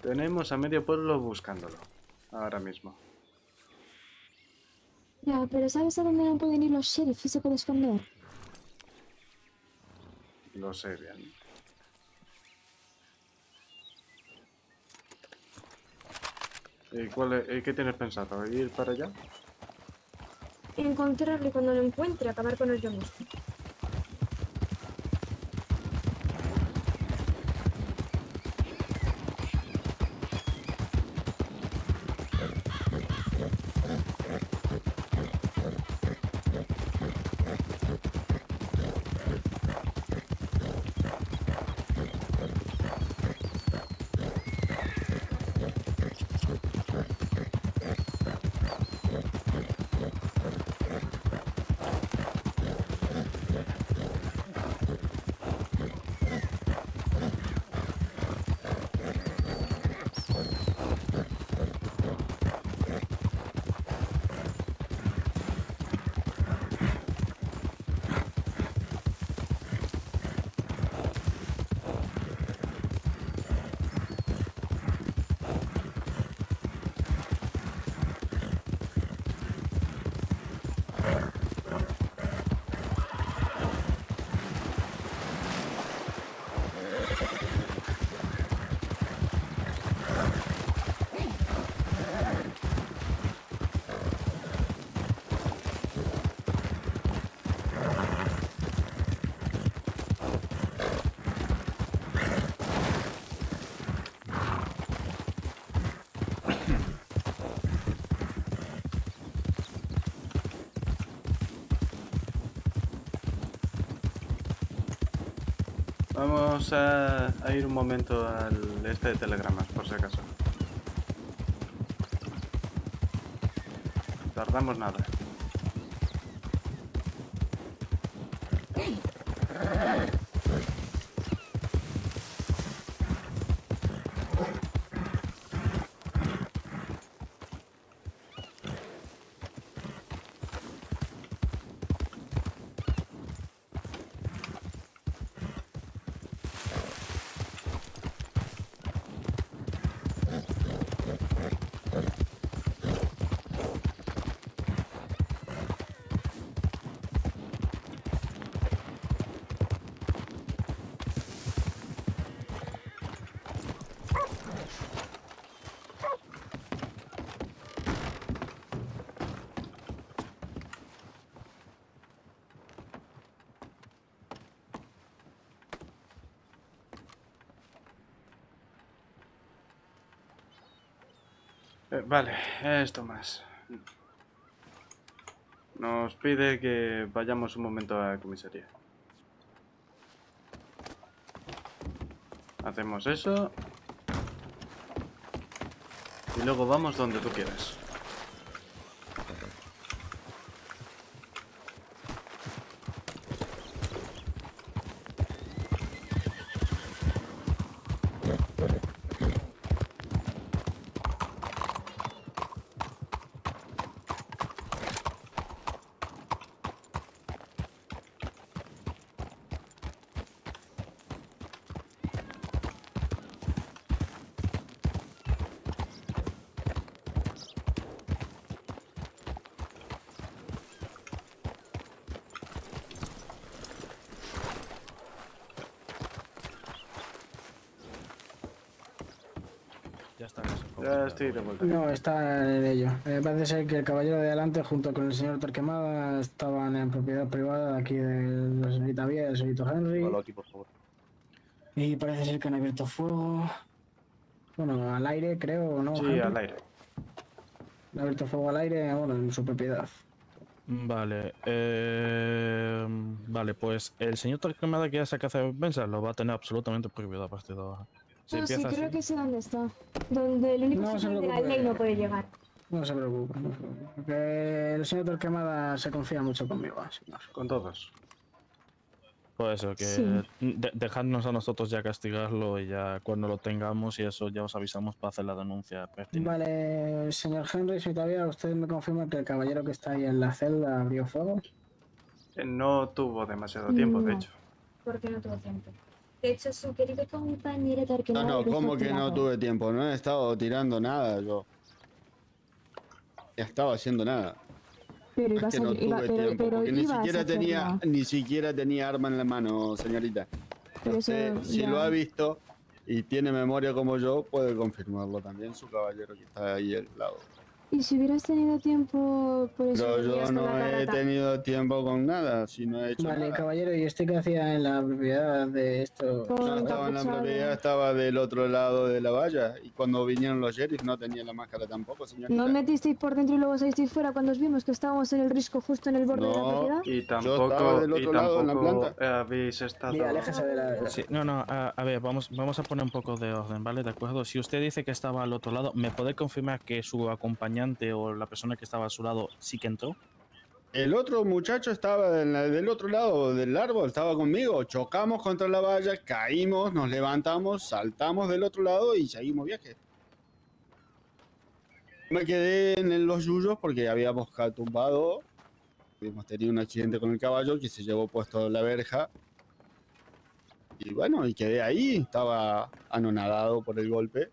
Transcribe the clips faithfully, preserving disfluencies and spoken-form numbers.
Tenemos a medio pueblo buscándolo. Ahora mismo. Ya, pero ¿sabes a dónde no pueden ir los sheriffs y se puede esconder? Lo sé bien. ¿Y cuál es- y qué tienes pensado? ¿Ir para allá? Encontrarlo y cuando lo encuentre acabar con él yo mismo. Vamos a, a ir un momento al este de telegramas, por si acaso. Tardamos nada. Eh, vale, esto más. Nos pide que vayamos un momento a la comisaría. Hacemos eso. Y luego vamos donde tú quieras. Ya está casi Ya estoy de vuelta. No, está en ello. Eh, parece ser que el caballero de adelante, junto con el señor Torquemada, estaban en propiedad privada de aquí de la señorita Vía y el señorito Henry. Llévalo aquí, por favor. Y parece ser que han abierto fuego. Bueno, al aire, creo, ¿no, Sí, Henry? al aire. Han abierto fuego al aire, bueno, en su propiedad. Vale, eh, vale, pues el señor Torquemada que ya se caza de defensa lo va a tener absolutamente prohibido a partir de ahora. Si No, sí, empieza creo así, que sé dónde está. Donde el único No se sitio donde la preocupe. ley no puede llegar. No se preocupe, no se preocupe. Que el señor Torquemada se confía mucho conmigo, señor. Con todos. pues eso, que Sí. de- dejadnos a nosotros ya castigarlo y ya cuando lo tengamos y eso ya os avisamos para hacer la denuncia pertinente. Vale, señor Henry, señorita Vía, ¿usted me confirma que el caballero que está ahí en la celda abrió fuego? Eh, No tuvo demasiado tiempo, de No, hecho. porque no tuvo tiempo. De hecho, su querido compañero Torquemada... No, no, dejó ¿cómo que no tirado. tuve tiempo? No he estado tirando nada yo. No estaba haciendo nada. Pero No es ibas que a... no iba- tuve pero, tiempo, pero porque ni ibas a siquiera tenía, hacerlo. ni siquiera tenía arma en la mano, señorita. Pero Usted, eso si ya- lo ha visto y tiene memoria como yo, puede confirmarlo también su caballero que está ahí al lado. Y si hubieras tenido tiempo, por eso Pero venías yo con no la he carreta. tenido tiempo con nada, si no he hecho Vale, nada. caballero, ¿y usted qué hacía en la propiedad de esto? Con No estaba en la encapuchado. propiedad, estaba del otro lado de la valla. Y cuando vinieron los sheriffs no tenía la máscara tampoco, señorita. ¿No metisteis por dentro y luego salisteis fuera cuando os vimos que estábamos en el risco justo en el borde de la No. propiedad? Y estaba tampoco, del y otro lado, en la tampoco planta. habéis estado... Mira, aléjese de la... Sí, no, no, a, a ver, vamos, vamos a poner un poco de orden, ¿vale? De acuerdo. Si usted dice que estaba al otro lado, ¿me puede confirmar que su acompañante o la persona que estaba a su lado sí que entró? El otro muchacho estaba en la- del otro lado del árbol, estaba conmigo. Chocamos contra la valla, caímos, nos levantamos, saltamos del otro lado y seguimos viaje. Me quedé en los yuyos porque habíamos ca- tumbado. Hemos tenido un accidente con el caballo que se llevó puesto la verja. Y bueno, y quedé ahí. Estaba anonadado por el golpe.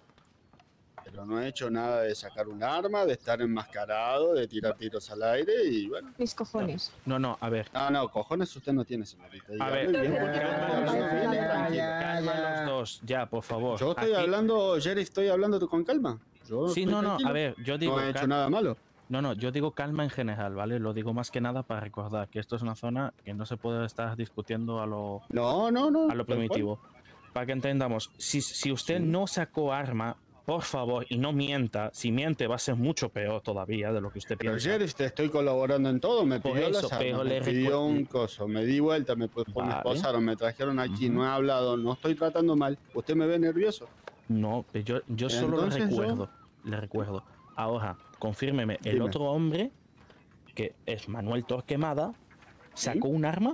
Pero no he hecho nada de sacar un arma, de estar enmascarado, de tirar tiros al aire y bueno. Mis cojones. No, no, a ver. No, no, cojones usted no tiene, señorita. Y A ver, hable bien, Ya, porque ya, estoy ya, hablando ya, bien y ya, tranquilo. ya. Calma los dos, ya, por favor. Yo estoy Aquí- hablando, Jerry, estoy hablando con calma. Yo Sí, estoy no, no, tranquilo. a ver, yo digo... No he hecho cal- nada malo. No, no, yo digo calma en general, ¿vale? Lo digo más que nada para recordar que esto es una zona que no se puede estar discutiendo a lo, No, no, no. a lo tal cual. primitivo. Para que entendamos, si, si usted no sacó arma, por favor, y no mienta, si miente va a ser mucho peor todavía de lo que usted Pero piensa. Jerry, te estoy colaborando en todo. Me Por pidió eso, las armas, pero me le pidió recu- un coso, me di vuelta, me, pues, me Vale. esposaron, me trajeron aquí, Ujú. no he hablado, no estoy tratando mal. ¿Usted me ve nervioso? No, pero yo, yo solo le Entonces, yo- recuerdo, le recuerdo. Ahora, confírmeme, el Dime. otro hombre, que es Manuel Torquemada, ¿sacó un arma?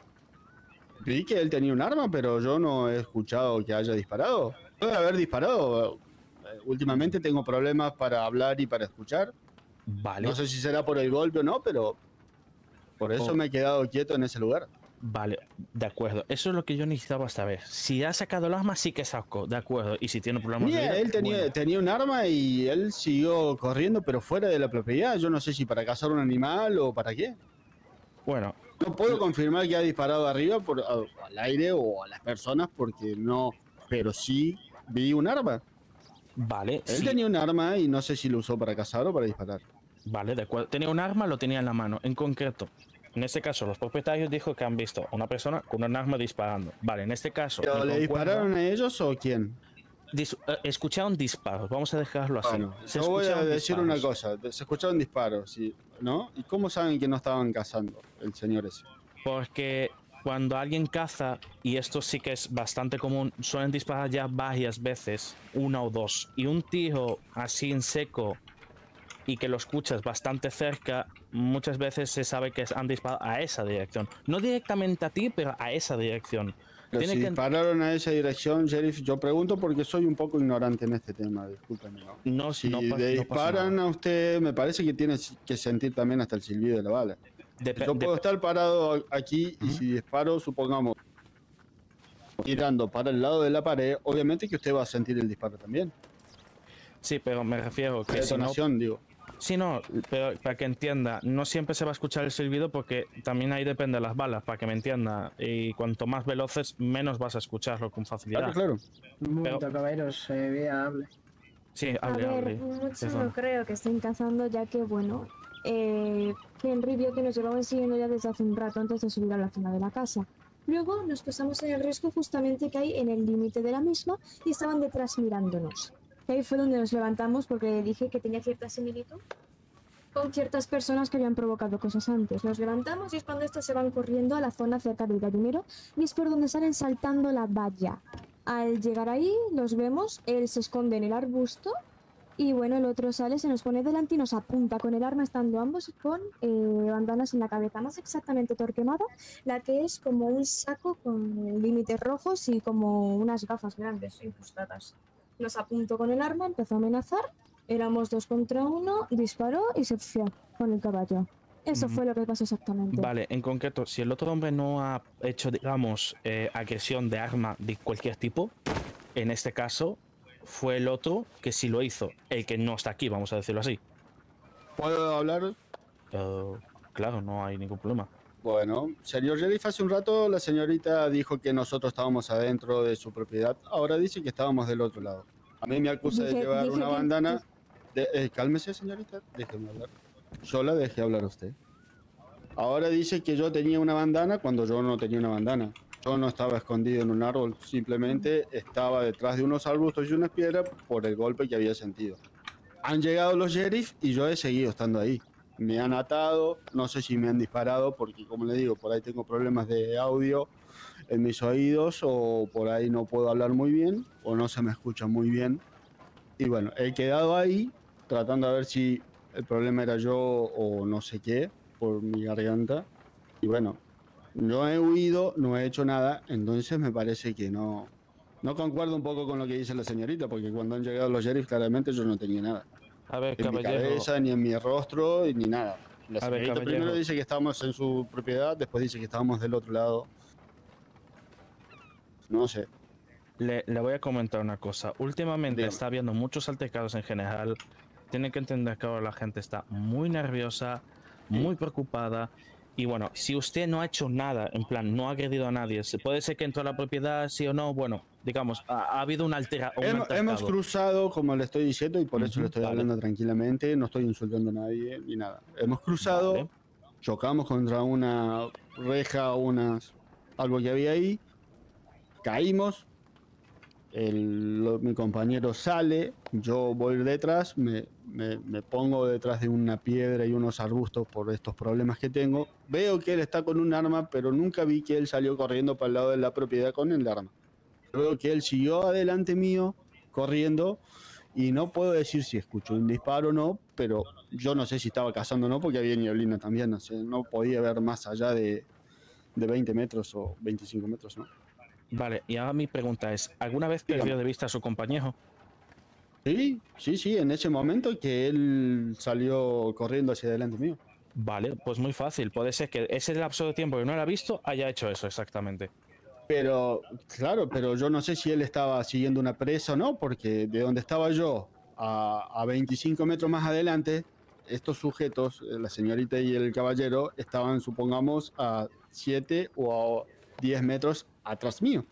Vi que él tenía un arma, pero yo no he escuchado que haya disparado. Puede haber disparado. Eh, Últimamente tengo problemas para hablar y para escuchar. Vale, No sé si será por el golpe o no, pero por eso Oh. me he quedado quieto en ese lugar. vale, de acuerdo. Eso es lo que yo necesitaba saber. Si ha sacado el arma, sí que sacó, de acuerdo. Y si tiene problemas de Mira, vida, él tenía, bueno. tenía un arma y él siguió corriendo, pero fuera de la propiedad. Yo no sé si para cazar un animal o para qué. Bueno, No puedo confirmar que ha disparado arriba por, a- al aire o a las personas porque no, pero sí vi un arma. vale, Él sí, tenía un arma y no sé si lo usó para cazar o para disparar. vale, de acuerdo. Tenía un arma, lo tenía en la mano. En concreto, en este caso, los propietarios dijo que han visto a una persona con un arma disparando. Vale, en este caso... ¿Pero me le concuerda- dispararon a ellos o quién? Dis- eh, escucharon disparos, vamos a dejarlo así. Bueno, Se yo voy a escucharon decir disparos. una cosa. Se escucharon disparos, ¿sí? ¿No? ¿Y cómo saben que no estaban cazando el señor ese? Porque cuando alguien caza, y esto sí que es bastante común, suelen disparar ya varias veces, una o dos. Y un tiro así en seco y que lo escuchas bastante cerca, muchas veces se sabe que han disparado a esa dirección. No directamente a ti, pero a esa dirección. Pero Tiene si que- dispararon a esa dirección, Sheriff, yo pregunto porque soy un poco ignorante en este tema, discúlpeme. ¿no? No, Si no, pa- le no pasa disparan nada. a usted, me parece que tiene que sentir también hasta el silbido de la bala. Dep- Yo dep- puedo estar parado aquí y si disparo, supongamos, tirando para el lado de la pared, obviamente que usted va a sentir el disparo también. Sí, pero me refiero La que si no... detonación, digo. Sí, no, pero para que entienda, no siempre se va a escuchar el silbido porque también ahí depende de las balas, para que me entienda. Y cuanto más veloces, menos vas a escucharlo con facilidad. Claro, claro. Un momento, caballeros, eh, vía, hable. Sí, A hable, ver, hable. mucho Perdón. no creo que estén cazando, ya que, bueno, eh, Henry vio que nos llevaban siguiendo ya desde hace un rato antes de subir a la zona de la casa. Luego nos pusimos en el riesgo justamente que hay en el límite de la misma y estaban detrás mirándonos. Y ahí fue donde nos levantamos porque dije que tenía cierta similitud con ciertas personas que habían provocado cosas antes. Nos levantamos y es cuando estos se van corriendo a la zona cerca del gallinero y es por donde salen saltando la valla. Al llegar ahí los vemos, él se esconde en el arbusto y bueno, el otro sale, se nos pone delante y nos apunta con el arma, estando ambos con eh, bandanas en la cabeza, más exactamente Torquemada, la que es como un saco con límites rojos y como unas gafas grandes incrustadas. Nos apuntó con el arma, empezó a amenazar, éramos dos contra uno, disparó y se fue con el caballo. Eso Mm. fue lo que pasó exactamente. Vale, en concreto, si el otro hombre no ha hecho, digamos, eh, agresión de arma de cualquier tipo, en este caso fue el otro que sí lo hizo, el que no está aquí, vamos a decirlo así. ¿Puedo hablar? Eh, claro, no hay ningún problema. Bueno, señor Sheriff, hace un rato la señorita dijo que nosotros estábamos adentro de su propiedad. Ahora dice que estábamos del otro lado. A mí me acusa de Dije- llevar dije una que- bandana. De- eh, cálmese, señorita. Déjeme hablar. Yo la dejé hablar a usted. Ahora dice que yo tenía una bandana cuando yo no tenía una bandana. Yo no estaba escondido en un árbol. Simplemente estaba detrás de unos arbustos y unas piedras por el golpe que había sentido. Han llegado los sheriff y yo he seguido estando ahí. Me han atado, no sé si me han disparado, porque como le digo, por ahí tengo problemas de audio en mis oídos, o por ahí no puedo hablar muy bien, o no se me escucha muy bien. Y bueno, he quedado ahí tratando de ver si el problema era yo o no sé qué, por mi garganta. Y bueno, no he huido, no he hecho nada, entonces me parece que no... No concuerdo un poco con lo que dice la señorita, porque cuando han llegado los sheriff claramente yo no tenía nada. A ver, En mi caballero, cabeza, ni en mi rostro, ni nada. La A ver, señorita caballero. primero dice que estábamos en su propiedad, después dice que estábamos del otro lado. No sé. le, le voy a comentar una cosa. Últimamente Dígame. está habiendo muchos altercados en general. Tienen que entender que ahora la gente está muy nerviosa, muy preocupada. Y bueno, si usted no ha hecho nada, en plan, no ha agredido a nadie, se- puede ser que entró a la propiedad, sí o no, bueno, digamos, ha, ha habido un, altera, un Hemos, altercado. hemos cruzado, como le estoy diciendo, y por eso Ujú, le estoy vale. hablando tranquilamente, no estoy insultando a nadie ni nada. Hemos cruzado, Vale. chocamos contra una reja, unas, algo que había ahí, caímos, el- lo- mi compañero sale, yo voy detrás, me, me- me pongo detrás de una piedra y unos arbustos por estos problemas que tengo. Veo que él está con un arma, pero nunca vi que él salió corriendo para el lado de la propiedad con el arma. Veo que él siguió adelante mío, corriendo, y no puedo decir si escuchó un disparo o no, pero yo no sé si estaba cazando o no, porque había nieblina también, no sé, no podía ver más allá de, de veinte metros o veinticinco metros, ¿no? Vale, y ahora mi pregunta es, ¿alguna vez Dígame. perdió de vista a su compañero? Sí, sí, sí, en ese momento que él salió corriendo hacia adelante mío. Vale, pues muy fácil. Puede ser que ese lapso de tiempo que no lo ha visto haya hecho eso exactamente. Pero, claro, pero yo no sé si él estaba siguiendo una presa o no, porque de donde estaba yo a, a veinticinco metros más adelante, estos sujetos, eh, la señorita y el caballero, estaban, supongamos, a siete o a diez metros atrás mío.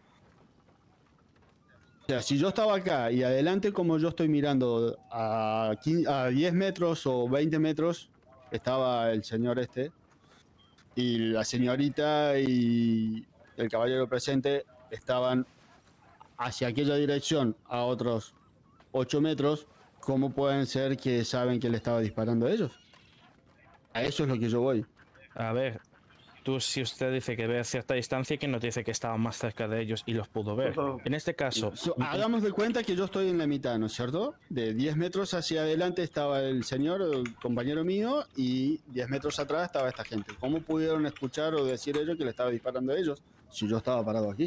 O sea, si yo estaba acá y adelante, como yo estoy mirando a, quince, a diez metros o veinte metros, estaba el señor este, y la señorita y el caballero presente estaban hacia aquella dirección a otros ocho metros. ¿Cómo pueden ser que saben que le estaba disparando a ellos? A eso es lo que yo voy. A ver, tú si usted dice que ve a cierta distancia, ¿quién nos dice que estaba más cerca de ellos y los pudo ver? Puedo- En este caso, So, hagamos de cuenta que yo estoy en la mitad, ¿no es cierto? De diez metros hacia adelante estaba el señor, el compañero mío, y diez metros atrás estaba esta gente. ¿Cómo pudieron escuchar o decir ellos que le estaba disparando a ellos si yo estaba parado aquí?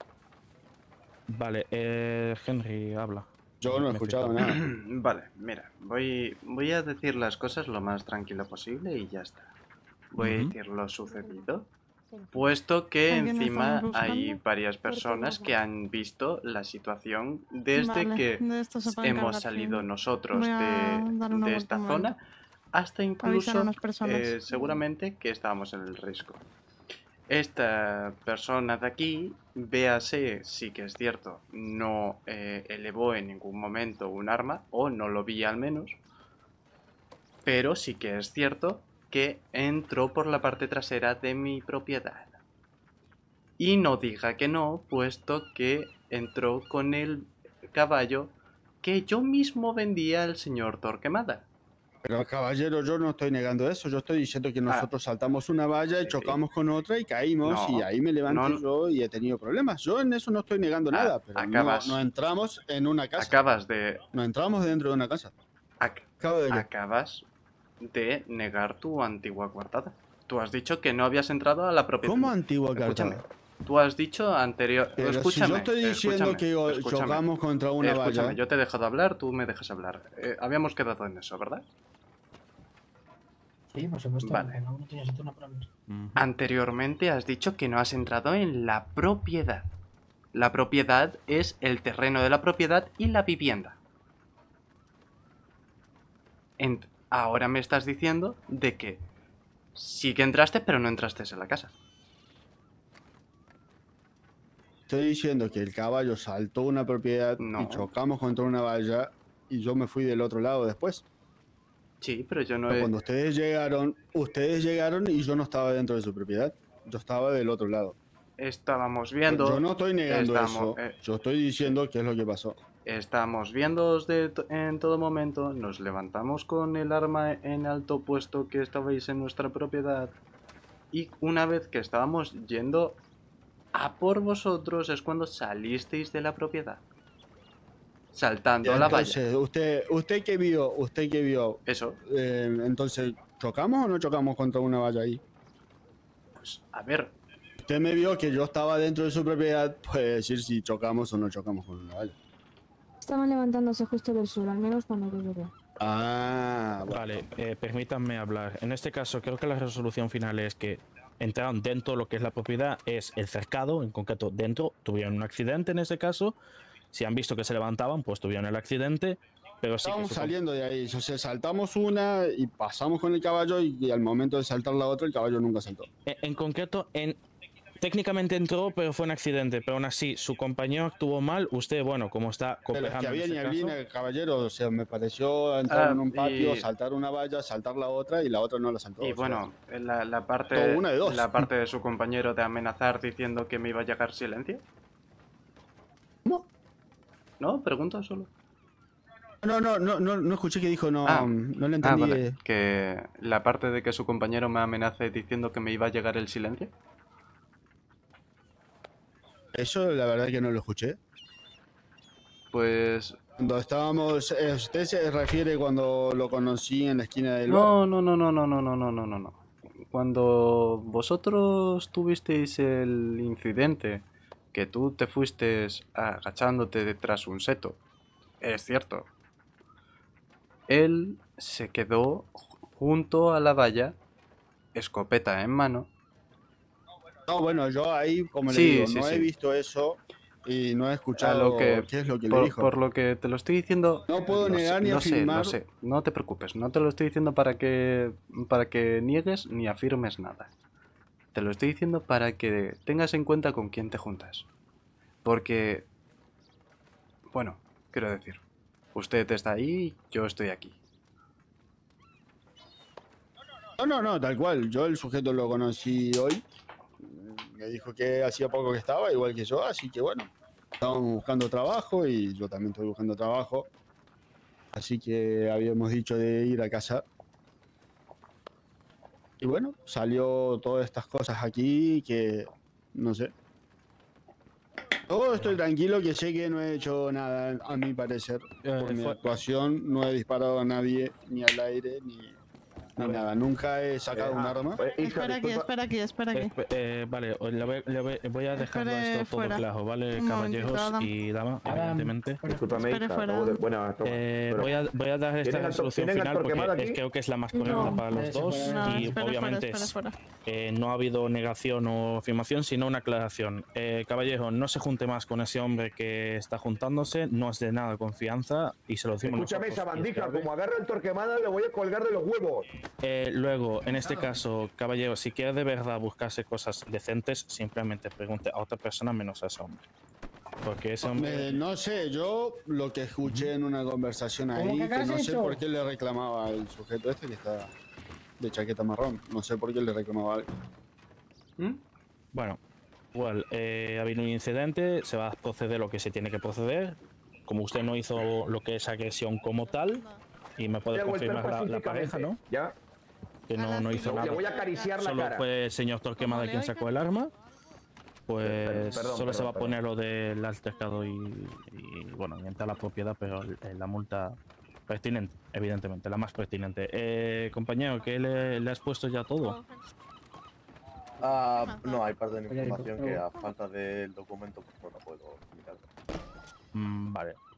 vale, eh, Henry, habla. Yo no he Me escuchado flipa. nada. Vale, mira, voy, voy a decir las cosas lo más tranquilo posible y ya está. Voy a Ujú. decir lo sucedido, puesto que ¿Alguien me encima estaba hay buscando? varias Porque personas no. que han visto la situación desde Vale, que de esto se puede hemos encargar, salido sí. nosotros Voy a de, dar una de vuelta esta un zona momento. hasta Avisar a incluso unas personas. eh, seguramente que estábamos en el risco. Esta persona de aquí, véase, sí que es cierto, no eh, elevó en ningún momento un arma, o no lo vi al menos, pero sí que es cierto que entró por la parte trasera de mi propiedad. Y no diga que no, puesto que entró con el caballo que yo mismo vendía al señor Torquemada. Pero caballero, yo no estoy negando eso. Yo estoy diciendo que nosotros saltamos una valla y sí. chocamos con otra y caímos, No, y ahí me levanté no. yo y he tenido problemas. Yo en eso no estoy negando Ah, nada, pero no, acabas. no entramos en una casa. Acabas de... No entramos dentro de una casa. ac- Acabo de acabas de negar tu antigua coartada. Tú has dicho que no habías entrado a la propiedad. ¿Cómo antigua Escúchame. carta? Tú has dicho anterior... Pero escúchame, si yo estoy diciendo escúchame, que yo- escúchame. chocamos contra una Escúchame, valla. yo te he dejado hablar, tú me dejas hablar. Eh, habíamos quedado en eso, ¿verdad? Sí, por supuesto. Vale. Cada uno tiene su turno para hablar. Ujú. Anteriormente has dicho que no has entrado en la propiedad. La propiedad es el terreno de la propiedad y la vivienda. Ent- Ahora me estás diciendo de que sí que entraste, pero no entraste en la casa. Estoy diciendo que el caballo saltó una propiedad No. y chocamos contra una valla y yo me fui del otro lado después. Sí, pero yo no Pero he... cuando ustedes llegaron, ustedes llegaron y yo no estaba dentro de su propiedad. Yo estaba del otro lado. Estábamos viendo... Yo no estoy negando estamos, eso. eh, Yo estoy diciendo qué es lo que pasó. Estamos viéndoos de to- en todo momento, nos levantamos con el arma en alto puesto que estabais en nuestra propiedad y una vez que estábamos yendo a por vosotros es cuando salisteis de la propiedad. Saltando Ya, la valla. entonces, usted, usted qué vio, usted qué vio. Eso, Eh, entonces, ¿chocamos o no chocamos contra una valla ahí? pues a ver, Usted me vio que yo estaba dentro de su propiedad, puede decir si chocamos o no chocamos con una valla. Estaban levantándose justo del suelo, al menos cuando yo llegué. Ah, bueno. Vale, eh, permítanme hablar. En este caso, creo que la resolución final es que entraron dentro de lo que es la propiedad, es el cercado, en concreto dentro, tuvieron un accidente en ese caso. Si han visto que se levantaban, pues tuvieron el accidente, pero sí que Estábamos su- saliendo de ahí, o sea, saltamos una y pasamos con el caballo y, y al momento de saltar la otra el caballo nunca saltó. En, en concreto, en, técnicamente entró, pero fue un accidente. Pero aún así, su compañero actuó mal. Usted, bueno, como está De los cooperando que en había este ni caso, había caballero, o sea, me pareció entrar Ah, en un patio, y- saltar una valla, saltar la otra y la otra no la saltó. y o sea, bueno, la, la parte todo una de dos. la parte de su compañero de amenazar diciendo que me iba a llegar silencio. ¿Cómo? No, pregunto solo. No, no, no, no, no escuché que dijo, no, Ah. no le Ah, entendí. vale. eh. Que la parte de que su compañero me amenace diciendo que me iba a llegar el silencio. Eso la verdad que no lo escuché. Pues Cuando estábamos, eh, ¿usted se refiere cuando lo conocí en la esquina del bar? no, no, no, no, no, no, no, no, no, no, no. Cuando vosotros tuvisteis el incidente, que tú te fuiste agachándote detrás un seto, es cierto. Él se quedó junto a la valla, escopeta en mano. No, bueno, yo ahí, como Sí, le digo, sí, no sí. he visto eso y no he A escuchado lo que, qué es lo que le por, dijo. por lo que te lo estoy diciendo, No puedo lo negar sé, ni lo sé, lo afirmar. sé, no te preocupes, no te lo estoy diciendo para que, para que niegues ni afirmes nada. Te lo estoy diciendo para que tengas en cuenta con quién te juntas. Porque, bueno, quiero decir, usted está ahí, yo estoy aquí. No, no, no, tal cual. Yo el sujeto lo conocí hoy. Me dijo que hacía poco que estaba, igual que yo, así que bueno. Estábamos buscando trabajo y yo también estoy buscando trabajo. Así que habíamos dicho de ir a casa. Y bueno, salió todas estas cosas aquí que no sé. Yo estoy tranquilo que sé que no he hecho nada, a mi parecer. Eh, Por mi fue- actuación no he disparado a nadie, ni al aire, ni, ni A ver. nada. Nunca he sacado Eh, un ah, arma. eh, Isra, Espera aquí, disculpa. espera aquí, espera aquí. Espe- eh, vale, o- le voy, le voy- le voy- voy a dejarlo Espere esto todo fuera. claro, ¿vale, Un momentito, caballeros Adam. y damas? Adam, Evidentemente. fuera. Discúlpame, Espere Isra, fuera. acabo de- Bueno, toma. Eh, Bueno, voy, a, voy a dar esta ¿Tienen al- resolución tienen al final porque Torquemada es- aquí? creo que es la más correcta No. para los Eh, se dos puede- No, y espera obviamente fuera, es- espera fuera. eh, no ha habido negación o afirmación, sino una aclaración. Eh, caballero, no se junte más con ese hombre que está juntándose, no es de nada confianza y se lo decimos escúchame, nosotros, y es sabandija, grave. como agarro el Torquemada le voy a colgar de los huevos. Eh, luego, en este caso, caballero, si quiere de verdad buscarse cosas decentes, simplemente pregunte a otra persona menos a ese hombre. Porque ese hombre... Eh, no sé, yo lo que escuché en una conversación ¿Cómo ahí, que que has no sé hecho? por qué le reclamaba al sujeto este que está de chaqueta marrón. No sé por qué le reclamaba algo. ¿Mm? Bueno, igual, eh, ha habido un incidente, se va a proceder lo que se tiene que proceder. Como usted no hizo lo que es agresión como tal, y me puede Le voy a golpear confirmar la, la pareja, ¿no? Ya, Que no, no hizo le nada. voy a acariciar la Solo cara. fue el señor Torquemada Como le quien oiga. sacó el arma. Pues Perdón, perdón, solo se va a perdón, poner lo del altercado y, y, bueno, y entra la propiedad, pero eh, la multa pertinente, evidentemente, la más pertinente. Eh, compañero, ¿qué le, le has puesto ya todo? Ah, no, hay parte de mi Oye, información pero- que a falta del documento pues no la puedo comunicar. Mm, vale.